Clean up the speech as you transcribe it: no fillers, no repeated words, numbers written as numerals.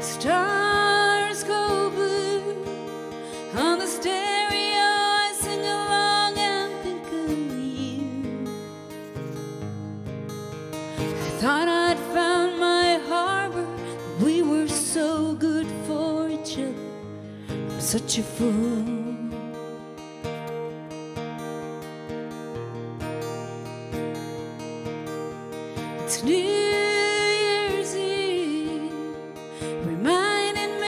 Stars go blue on the stereo. I sing along and think of you. I thought I'd found my harbor. We were so good for each other. I'm such a fool. It's new.